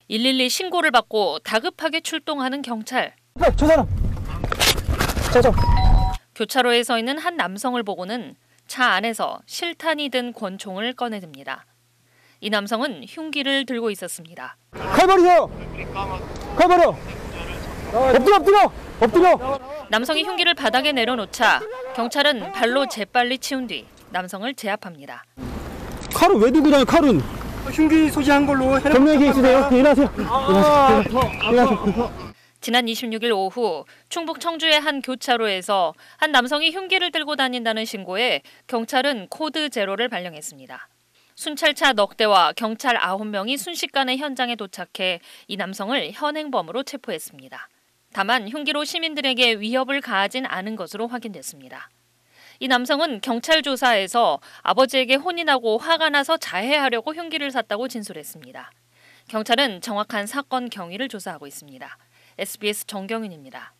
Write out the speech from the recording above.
112 신고를 받고 다급하게 출동하는 경찰. 저 사람! 저. 교차로에 서 있는 한 남성을 보고는 차 안에서 실탄이 든 권총을 꺼내듭니다. 이 남성은 흉기를 들고 있었습니다. 칼 버리세요! 칼 버려! 엎드려! 남성이 흉기를 바닥에 내려놓자 경찰은 발로 재빨리 치운 뒤 남성을 제압합니다. 칼은 왜 들고 다녀, 칼은? 흉기 소지한 걸로 경력이 있으세요? 일하세요. 지난 26일 오후 충북 청주의 한 교차로에서 한 남성이 흉기를 들고 다닌다는 신고에 경찰은 코드 제로를 발령했습니다. 순찰차 넉 대와 경찰 9명이 순식간에 현장에 도착해 이 남성을 현행범으로 체포했습니다. 다만 흉기로 시민들에게 위협을 가하진 않은 것으로 확인됐습니다. 이 남성은 경찰 조사에서 아버지에게 혼이 나고 화가 나서 자해하려고 흉기를 샀다고 진술했습니다. 경찰은 정확한 사건 경위를 조사하고 있습니다. SBS 정경윤입니다.